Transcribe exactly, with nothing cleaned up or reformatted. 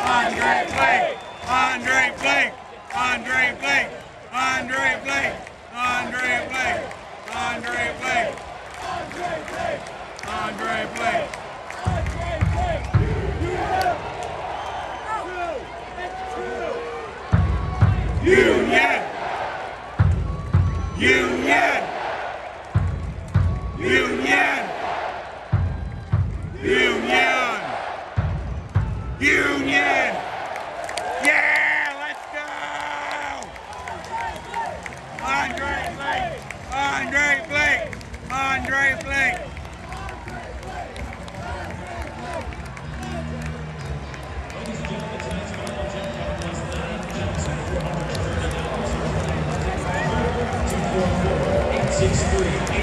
Andre Blake, Andre Blake, Andre Blake, Andre Blake, Andre Blake, Andre Blake, Andre Blake, Andre Blake. Union! Union! Union! Union! Union! Yeah, let's go! Andre Blake! Andre Blake! Andre Blake! Six three.